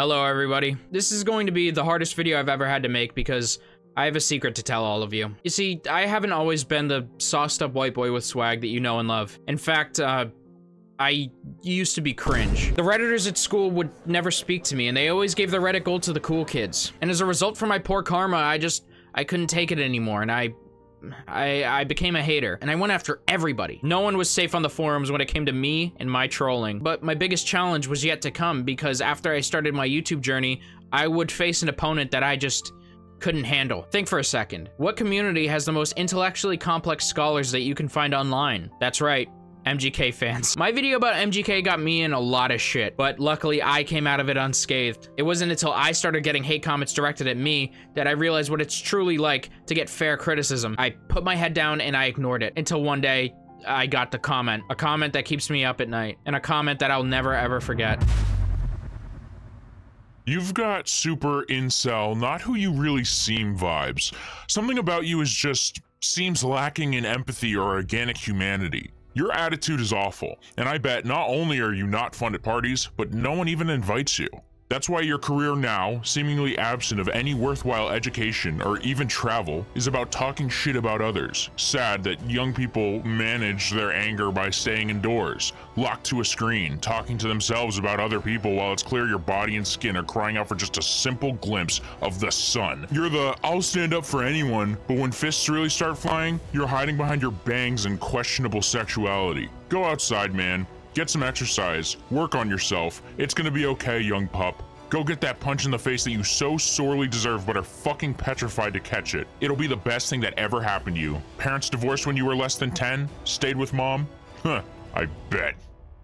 Hello everybody. This is going to be the hardest video I've ever had to make because I have a secret to tell all of you. You see, I haven't always been the sauced up white boy with swag that you know and love. In fact, I used to be cringe. The Redditors at school would never speak to me, and they always gave the Reddit gold to the cool kids. And as a result for my poor karma, I couldn't take it anymore, and I became a hater, and I went after everybody. No one was safe on the forums when it came to me and my trolling. But my biggest challenge was yet to come, because after I started my YouTube journey, I would face an opponent that I just couldn't handle. Think for a second. What community has the most intellectually complex scholars that you can find online? That's right. MGK fans. My video about MGK got me in a lot of shit, but luckily I came out of it unscathed. It wasn't until I started getting hate comments directed at me that I realized what it's truly like to get fair criticism. I put my head down and I ignored it until one day I got the comment. A comment that keeps me up at night, and a comment that I'll never ever forget. You've got super incel, not who you really seem vibes. Something about you seems lacking in empathy or organic humanity. Your attitude is awful, and I bet not only are you not fun at parties, but no one even invites you. That's why your career now, seemingly absent of any worthwhile education or even travel, is about talking shit about others. Sad that young people manage their anger by staying indoors, locked to a screen, talking to themselves about other people while it's clear your body and skin are crying out for just a simple glimpse of the sun. You're the I'll stand up for anyone, but when fists really start flying, you're hiding behind your bangs and questionable sexuality. Go outside, man. Get some exercise, work on yourself. It's gonna be okay, young pup. Go get that punch in the face that you so sorely deserve but are fucking petrified to catch it. It'll be the best thing that ever happened to you. Parents divorced when you were less than 10? Stayed with mom? Huh, I bet.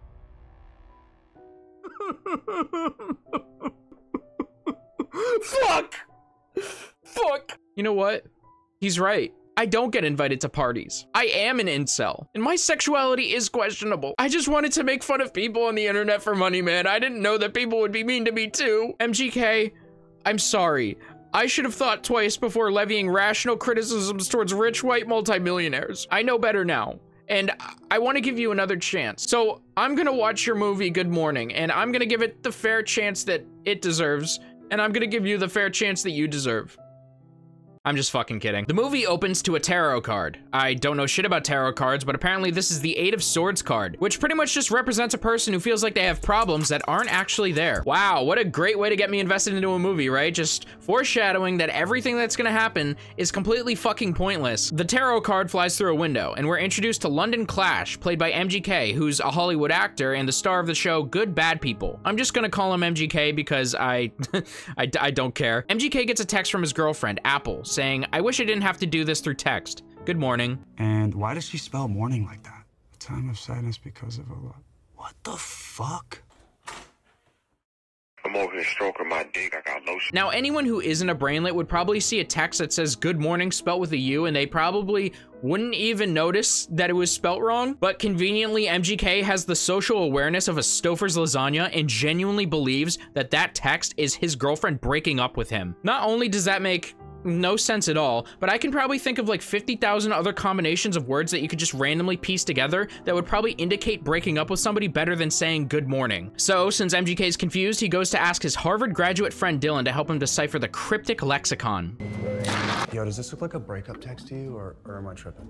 Fuck! Fuck! You know what? He's right. I don't get invited to parties. I am an incel, and my sexuality is questionable. I just wanted to make fun of people on the internet for money, man. I didn't know that people would be mean to me too. MGK, I'm sorry. I should have thought twice before levying rational criticisms towards rich white multimillionaires. I know better now, and I want to give you another chance. So I'm gonna watch your movie Good Morning, and I'm gonna give it the fair chance that it deserves, and I'm gonna give you the fair chance that you deserve. I'm just fucking kidding. The movie opens to a tarot card. I don't know shit about tarot cards, but apparently this is the Eight of Swords card, which pretty much just represents a person who feels like they have problems that aren't actually there. Wow, what a great way to get me invested into a movie, right? Just foreshadowing that everything that's gonna happen is completely fucking pointless. The tarot card flies through a window, and we're introduced to London Clash, played by MGK, who's a Hollywood actor and the star of the show Good Bad People. I'm just gonna call him MGK because I don't care. MGK gets a text from his girlfriend, Apple, saying, I wish I didn't have to do this through text. Good morning. And why does she spell morning like that? A time of sadness because of a lot. What the fuck? I'm over here stroking my dick. I got lotion. Now, anyone who isn't a brainlet would probably see a text that says good morning spelt with a U, and they probably wouldn't even notice that it was spelt wrong. But conveniently, MGK has the social awareness of a Stouffer's lasagna and genuinely believes that that text is his girlfriend breaking up with him. Not only does that make no sense at all, but I can probably think of like 50,000 other combinations of words that you could just randomly piece together that would probably indicate breaking up with somebody better than saying good morning. So since MGK is confused, he goes to ask his Harvard graduate friend Dylan to help him decipher the cryptic lexicon. Yo, does this look like a breakup text to you, or am I tripping?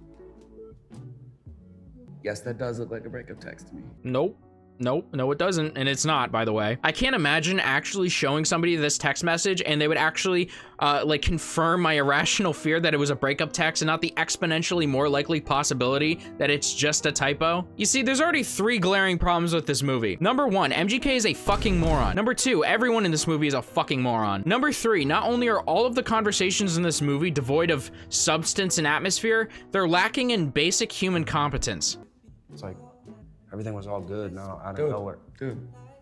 Yes, that does look like a breakup text to me. Nope. Nope, no it doesn't, and it's not, by the way. I can't imagine actually showing somebody this text message and they would actually like confirm my irrational fear that it was a breakup text and not the exponentially more likely possibility that it's just a typo. You see, there's already 3 glaring problems with this movie. Number 1, MGK is a fucking moron. Number 2, everyone in this movie is a fucking moron. Number 3, not only are all of the conversations in this movie devoid of substance and atmosphere, they're lacking in basic human competence. It's like everything was all good, now out of nowhere. Dude.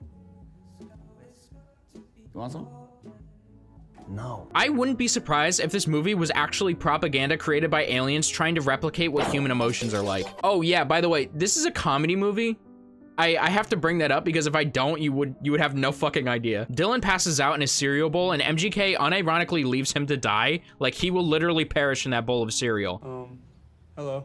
You want some? No. I wouldn't be surprised if this movie was actually propaganda created by aliens trying to replicate what human emotions are like. Oh yeah, by the way, this is a comedy movie. I have to bring that up because if I don't, you would have no fucking idea. Dylan passes out in his cereal bowl and MGK unironically leaves him to die. Like he will literally perish in that bowl of cereal. Hello.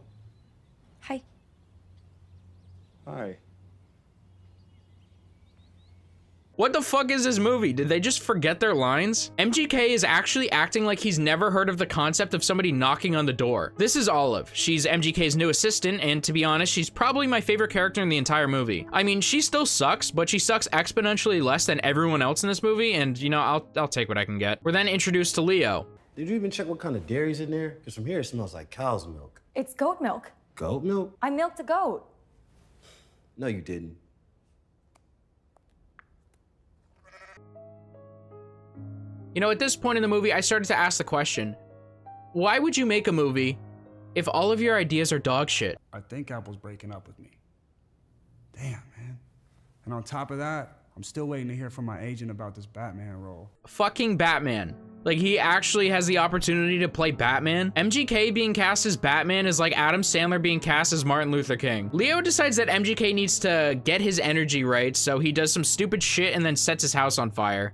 Hi. Hi. What the fuck is this movie? Did they just forget their lines? MGK is actually acting like he's never heard of the concept of somebody knocking on the door. This is Olive. She's MGK's new assistant, and to be honest, she's probably my favorite character in the entire movie. I mean, she still sucks, but she sucks exponentially less than everyone else in this movie, and you know, I'll take what I can get. We're then introduced to Leo. Did you even check what kind of dairy's in there? Because from here it smells like cow's milk. It's goat milk. Goat milk? I milked a goat. No, you didn't. You know, at this point in the movie, I started to ask the question, why would you make a movie if all of your ideas are dog shit? I think Apple's breaking up with me. Damn, man. And on top of that, I'm still waiting to hear from my agent about this Batman role. Fucking Batman. Like, he actually has the opportunity to play Batman. MGK being cast as Batman is like Adam Sandler being cast as Martin Luther King. Leo decides that MGK needs to get his energy right, so he does some stupid shit and then sets his house on fire.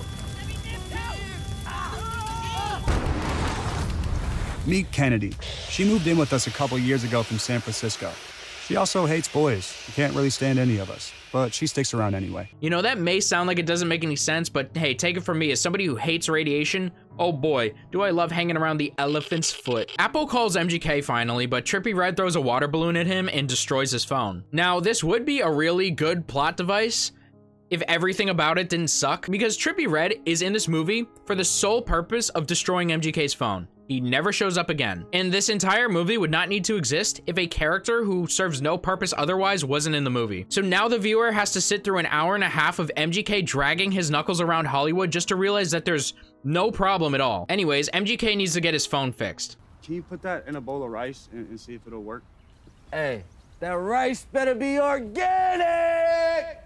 Meet Kennedy. She moved in with us a couple years ago from San Francisco. She also hates boys. She can't really stand any of us, but she sticks around anyway. You know, that may sound like it doesn't make any sense, but hey, take it from me, as somebody who hates radiation, oh boy, do I love hanging around the elephant's foot. Apple calls MGK finally, but Trippie Redd throws a water balloon at him and destroys his phone. Now, this would be a really good plot device if everything about it didn't suck, because Trippie Redd is in this movie for the sole purpose of destroying MGK's phone. He never shows up again. And this entire movie would not need to exist if a character who serves no purpose otherwise wasn't in the movie. So now the viewer has to sit through an hour and a half of MGK dragging his knuckles around Hollywood just to realize that there's no problem at all. Anyways, MGK needs to get his phone fixed. Can you put that in a bowl of rice and see if it'll work? Hey, that rice better be organic!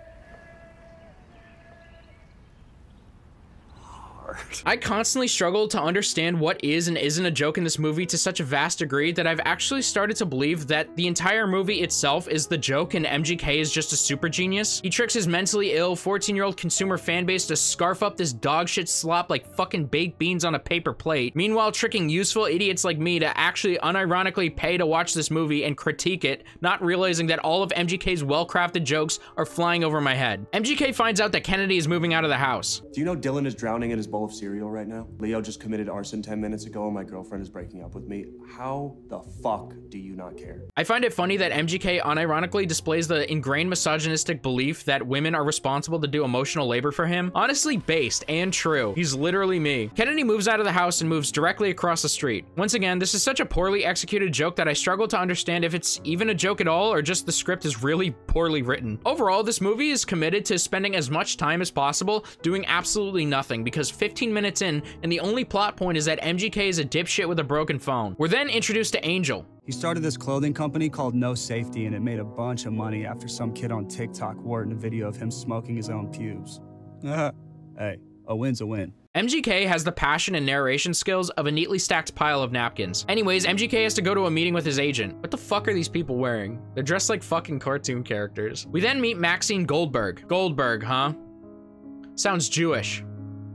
I constantly struggle to understand what is and isn't a joke in this movie to such a vast degree that I've actually started to believe that the entire movie itself is the joke and MGK is just a super genius. He tricks his mentally ill 14-year-old consumer fan base to scarf up this dog shit slop like fucking baked beans on a paper plate, meanwhile tricking useful idiots like me to actually unironically pay to watch this movie and critique it, not realizing that all of MGK's well-crafted jokes are flying over my head. MGK finds out that Kennedy is moving out of the house. Do you know Dylan is drowning in his bowl of cereal right now? Leo just committed arson 10 minutes ago and my girlfriend is breaking up with me. How the fuck do you not care? I find it funny that MGK unironically displays the ingrained misogynistic belief that women are responsible to do emotional labor for him. Honestly based and true. He's literally me. Kennedy moves out of the house and moves directly across the street. Once again, this is such a poorly executed joke that I struggle to understand if it's even a joke at all or just the script is really poorly written. Overall, this movie is committed to spending as much time as possible doing absolutely nothing because 15 minutes in and the only plot point is that MGK is a dipshit with a broken phone. We're then introduced to Angel. He started this clothing company called No Safety, and it made a bunch of money after some kid on TikTok wore it in a video of him smoking his own pubes. Hey, a win's a win. MGK has the passion and narration skills of a neatly stacked pile of napkins. Anyways, MGK has to go to a meeting with his agent. What the fuck are these people wearing? They're dressed like fucking cartoon characters. We then meet Maxine Goldberg. Goldberg, huh? Sounds Jewish.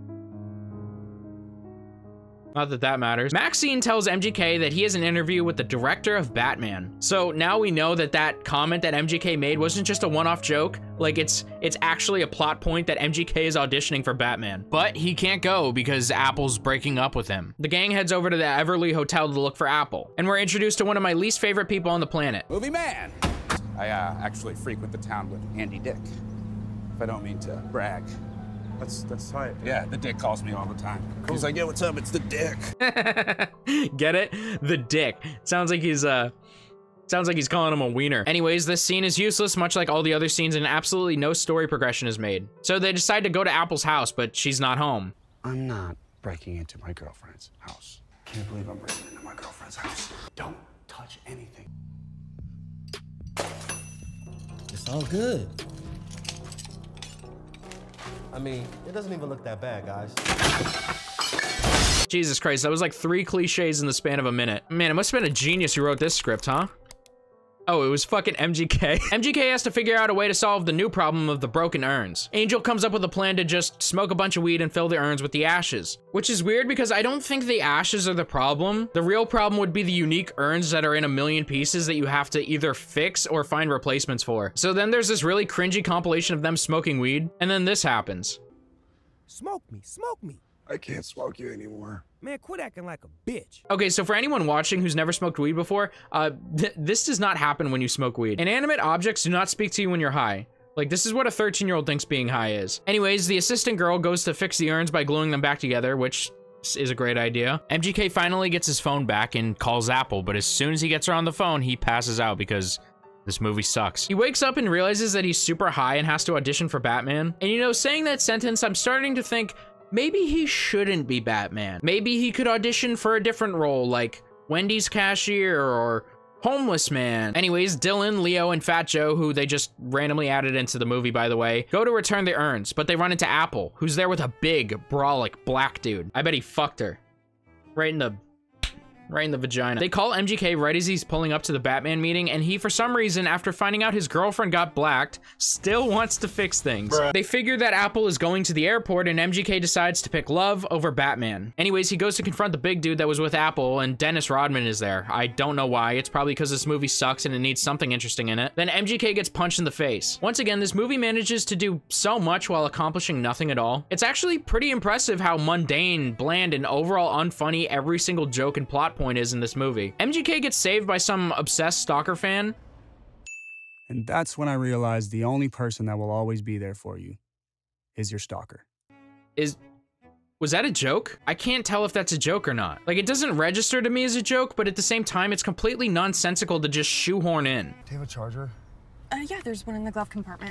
Not that that matters. Maxine tells MGK that he has an interview with the director of Batman. So now we know that that comment that MGK made wasn't just a one-off joke. Like it's actually a plot point that MGK is auditioning for Batman. But he can't go because Apple's breaking up with him. The gang heads over to the Everly Hotel to look for Apple. And we're introduced to one of my least favorite people on the planet. Movie man. I actually frequent the town with Andy Dick. If I don't mean to brag. That's tight. Yeah, the Dick calls me all the time. Cool. He's like, yeah, what's up? It's the Dick. Get it? The Dick. Sounds like he's calling him a wiener. Anyways, this scene is useless, much like all the other scenes, and absolutely no story progression is made. So they decide to go to Apple's house, but she's not home. I'm not breaking into my girlfriend's house. Can't believe I'm breaking into my girlfriend's house. Don't touch anything. It's all good. I mean, it doesn't even look that bad, guys. Jesus Christ, that was like 3 cliches in the span of a minute. Man, it must have been a genius who wrote this script, huh? Oh, it was fucking MGK. MGK has to figure out a way to solve the new problem of the broken urns. Angel comes up with a plan to just smoke a bunch of weed and fill the urns with the ashes, which is weird because I don't think the ashes are the problem. The real problem would be the unique urns that are in a million pieces that you have to either fix or find replacements for. So then there's this really cringy compilation of them smoking weed, and then this happens. Smoke me, smoke me. I can't smoke you anymore. Man, quit acting like a bitch. Okay, so for anyone watching who's never smoked weed before, this does not happen when you smoke weed. Inanimate objects do not speak to you when you're high. Like, this is what a 13-year-old thinks being high is. Anyways, the assistant girl goes to fix the urns by gluing them back together, which is a great idea. MGK finally gets his phone back and calls Apple, but as soon as he gets her on the phone, he passes out because this movie sucks. He wakes up and realizes that he's super high and has to audition for Batman. And you know, saying that sentence, I'm starting to think, maybe he shouldn't be Batman. Maybe he could audition for a different role, like Wendy's cashier or homeless man. Anyways, Dylan, Leo, and Fat Joe, who they just randomly added into the movie, by the way, go to return the urns, but they run into Apple, who's there with a big, brolic black dude. I bet he fucked her. Right in the vagina. They call MGK right as he's pulling up to the Batman meeting, and he, for some reason, after finding out his girlfriend got blacked, still wants to fix things. Bruh. They figure that Apple is going to the airport, and MGK decides to pick love over Batman. Anyways, he goes to confront the big dude that was with Apple, and Dennis Rodman is there. I don't know why. It's probably because this movie sucks and it needs something interesting in it. Then MGK gets punched in the face. Once again, this movie manages to do so much while accomplishing nothing at all. It's actually pretty impressive how mundane, bland, and overall unfunny every single joke and plot point is in this movie. MGK gets saved by some obsessed stalker fan. And that's when I realized the only person that will always be there for you is your stalker. Was that a joke? I can't tell if that's a joke or not. Like, it doesn't register to me as a joke, but at the same time, it's completely nonsensical to just shoehorn in. Do you have a charger? Yeah, there's one in the glove compartment.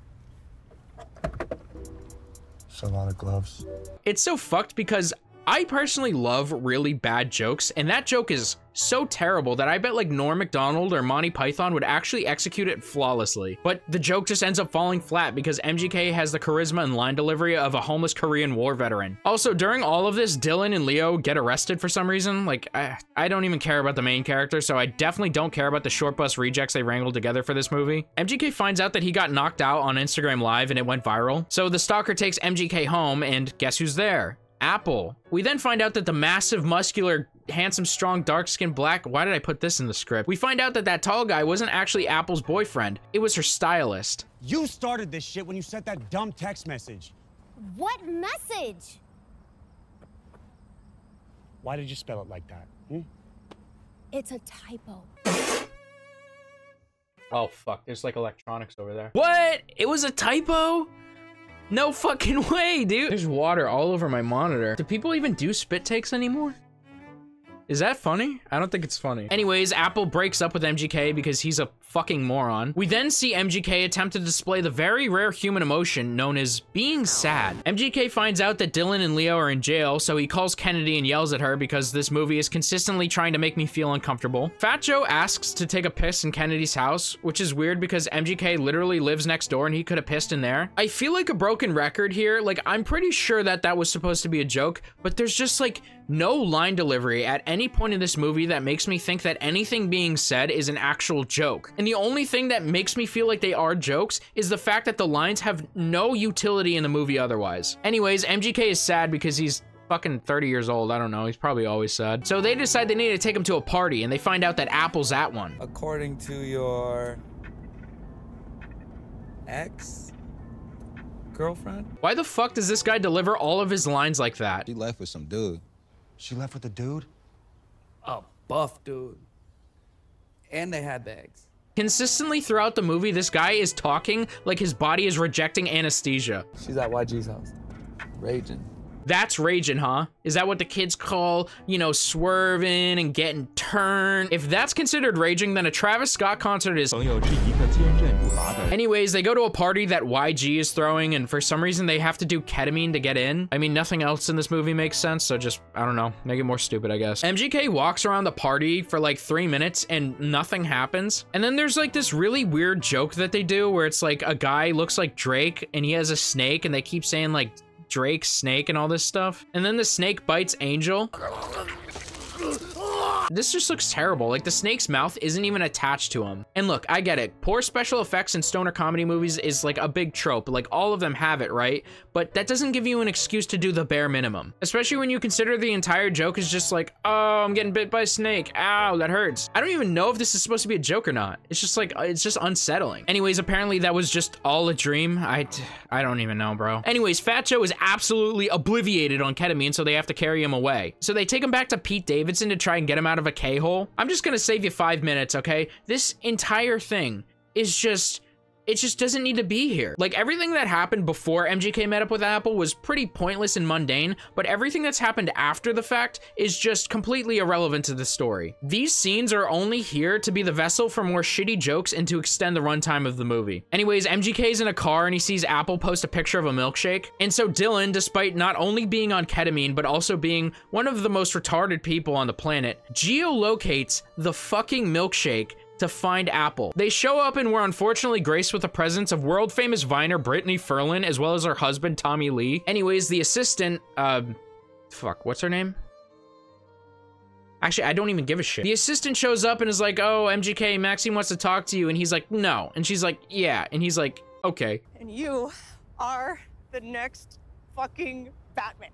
It's a lot of gloves. It's so fucked because I personally love really bad jokes, and that joke is so terrible that I bet like Norm Macdonald or Monty Python would actually execute it flawlessly. But the joke just ends up falling flat because MGK has the charisma and line delivery of a homeless Korean War veteran. Also, during all of this, Dylan and Leo get arrested for some reason. Like, I don't even care about the main character, so I definitely don't care about the short bus rejects they wrangled together for this movie. MGK finds out that he got knocked out on Instagram Live and it went viral. So the stalker takes MGK home, and guess who's there? Apple. We then find out that the massive, muscular, handsome, strong, dark-skinned black... Why did I put this in the script? We find out that that tall guy wasn't actually Apple's boyfriend. It was her stylist. You started this shit when you sent that dumb text message. What message? Why did you spell it like that? It's a typo. Oh, fuck. There's like electronics over there. What? It was a typo? No fucking way, dude. There's water all over my monitor. Do people even do spit takes anymore? Is that funny? I don't think it's funny. Anyways, Apple breaks up with MGK because he's a fucking moron. We then see MGK attempt to display the very rare human emotion known as being sad. MGK finds out that Dylan and Leo are in jail, so he calls Kennedy and yells at her because this movie is consistently trying to make me feel uncomfortable. Fat Joe asks to take a piss in Kennedy's house, which is weird because MGK literally lives next door and he could have pissed in there. I feel like a broken record here. Like, I'm pretty sure that that was supposed to be a joke, but there's just like no line delivery at any point in this movie that makes me think that anything being said is an actual joke. And the only thing that makes me feel like they are jokes is the fact that the lines have no utility in the movie otherwise. Anyways, MGK is sad because he's fucking 30 years old. I don't know. He's probably always sad. So they decide they need to take him to a party, and they find out that Apple's at one. According to your ex-girlfriend? Why the fuck does this guy deliver all of his lines like that? She left with some dude. She left with the dude? A buff dude. And they had bags. Consistently throughout the movie, this guy is talking like his body is rejecting anesthesia. She's at YG's house, raging. That's raging, huh? Is that what the kids call, you know, swerving and getting turned? If that's considered raging, then a Travis Scott concert is... Anyways, they go to a party that YG is throwing, and for some reason they have to do ketamine to get in. I mean, nothing else in this movie makes sense, so just, I don't know, make it more stupid, I guess. MGK walks around the party for like 3 minutes and nothing happens. And then there's like this really weird joke that they do where it's like a guy looks like Drake and he has a snake and they keep saying like Drake, snake, and all this stuff. And then the snake bites Angel. This just looks terrible. Like the snake's mouth isn't even attached to him. And look, I get it. Poor special effects in stoner comedy movies is like a big trope. Like all of them have it, right? But that doesn't give you an excuse to do the bare minimum. Especially when you consider the entire joke is just like, oh, I'm getting bit by a snake. Ow, that hurts. I don't even know if this is supposed to be a joke or not. It's just like, it's just unsettling. Anyways, apparently that was just all a dream. I don't even know, bro. Anyways, Fat Joe is absolutely obliviated on ketamine, so they have to carry him away. So they take him back to Pete Davidson to try and get him out of a K-hole. I'm just gonna save you 5 minutes, okay? This entire thing is just, it just doesn't need to be here. Like everything that happened before MGK met up with Apple was pretty pointless and mundane, but everything that's happened after the fact is just completely irrelevant to the story. These scenes are only here to be the vessel for more shitty jokes and to extend the runtime of the movie. Anyways, MGK's in a car and he sees Apple post a picture of a milkshake. And so Dylan, despite not only being on ketamine, but also being one of the most retarded people on the planet, geolocates the fucking milkshake to find Apple. They show up and were unfortunately graced with the presence of world famous Viner Brittany Ferlin, as well as her husband, Tommy Lee. Anyways, the assistant, fuck, what's her name? Actually, I don't even give a shit. The assistant shows up and is like, oh, MGK, Maxine wants to talk to you. And he's like, no. And she's like, yeah. And he's like, okay. And you are the next fucking Batman.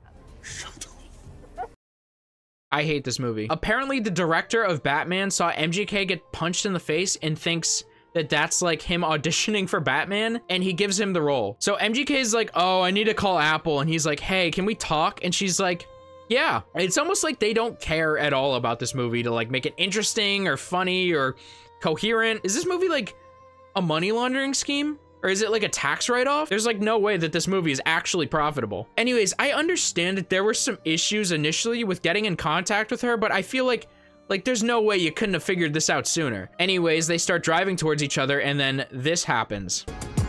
I hate this movie. Apparently, the director of Batman saw MGK get punched in the face and thinks that that's like him auditioning for Batman, and he gives him the role. So MGK is like, oh, I need to call Apple. And he's like, hey, can we talk? And she's like, yeah. It's almost like they don't care at all about this movie to like make it interesting or funny or coherent. Is this movie like a money laundering scheme? Or is it like a tax write-off? There's like no way that this movie is actually profitable. Anyways, I understand that there were some issues initially with getting in contact with her, but I feel like there's no way you couldn't have figured this out sooner. Anyways, they start driving towards each other and then this happens.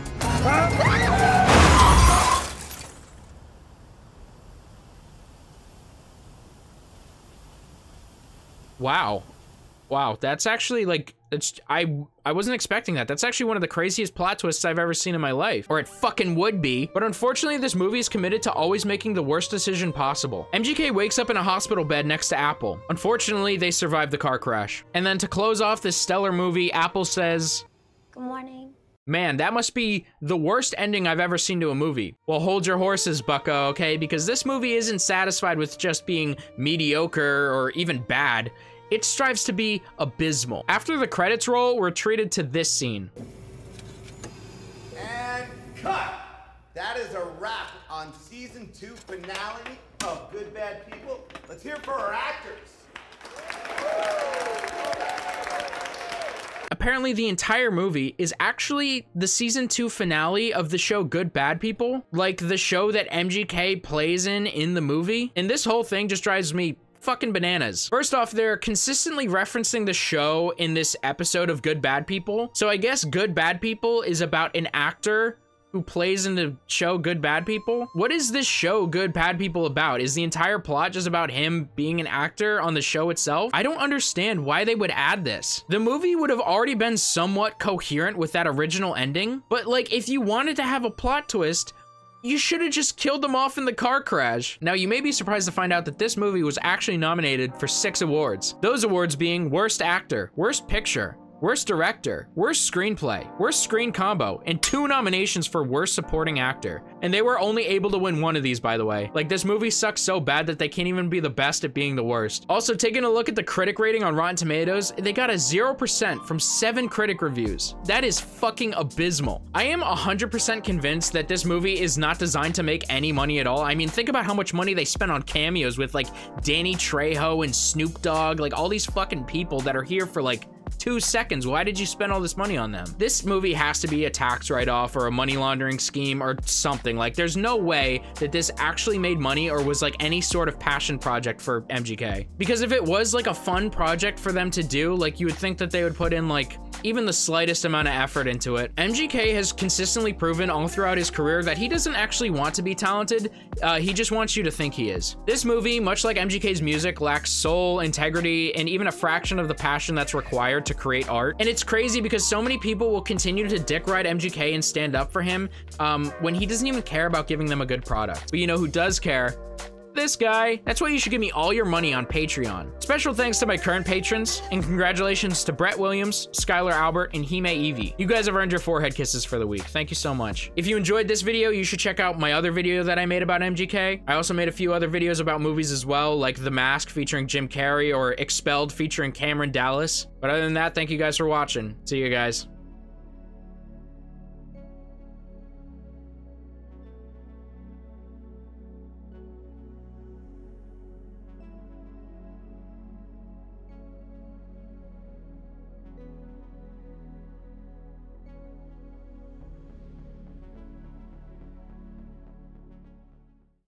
Wow. Wow, that's actually like, I wasn't expecting that. That's actually one of the craziest plot twists I've ever seen in my life. Or it fucking would be. But unfortunately, this movie is committed to always making the worst decision possible. MGK wakes up in a hospital bed next to Apple. Unfortunately, they survive the car crash. And then to close off this stellar movie, Apple says, good morning. Man, that must be the worst ending I've ever seen to a movie. Well, hold your horses, bucko, okay? Because this movie isn't satisfied with just being mediocre or even bad. It strives to be abysmal. After the credits roll, we're treated to this scene. And cut! That is a wrap on season 2 finale of Good Bad People. Let's hear it for our actors. Apparently, the entire movie is actually the season 2 finale of the show Good Bad People, like the show that MGK plays in the movie. And this whole thing just drives me fucking bananas. First off, they're consistently referencing the show in this episode of Good Bad People. So I guess Good Bad People is about an actor who plays in the show Good Bad People. What is this show Good Bad People about? Is the entire plot just about him being an actor on the show itself? I don't understand why they would add this. The movie would have already been somewhat coherent with that original ending, but like if you wanted to have a plot twist, you should have just killed them off in the car crash. Now, you may be surprised to find out that this movie was actually nominated for 6 awards. Those awards being Worst Actor, Worst Picture, Worst Director, Worst Screenplay, Worst Screen Combo, and 2 nominations for Worst Supporting Actor. And they were only able to win 1 of these, by the way. Like, this movie sucks so bad that they can't even be the best at being the worst. Also, taking a look at the critic rating on Rotten Tomatoes, they got a 0% from 7 critic reviews. That is fucking abysmal. I am 100% convinced that this movie is not designed to make any money at all. I mean, think about how much money they spent on cameos with, like, Danny Trejo and Snoop Dogg, like, all these fucking people that are here for, like, 2 seconds. Why did you spend all this money on them? This movie has to be a tax write-off or a money laundering scheme or something. Like, there's no way that this actually made money or was like any sort of passion project for MGK. Because if it was like a fun project for them to do, like you would think that they would put in like even the slightest amount of effort into it. MGK has consistently proven all throughout his career that he doesn't actually want to be talented. He just wants you to think he is. This movie, much like MGK's music, lacks soul, integrity, and even a fraction of the passion that's required to create art. And it's crazy because so many people will continue to dick ride MGK and stand up for him when he doesn't even care about giving them a good product. But you know who does care? this guy. That's why you should give me all your money on Patreon. Special thanks to my current patrons, and congratulations to Brett Williams, Skylar Albert, and Hime Evie. You guys have earned your forehead kisses for the week. Thank you so much. If you enjoyed this video, you should check out my other video that I made about MGK. I also made a few other videos about movies as well, like The Mask featuring Jim Carrey or Expelled featuring Cameron Dallas. But other than that, thank you guys for watching. See you guys.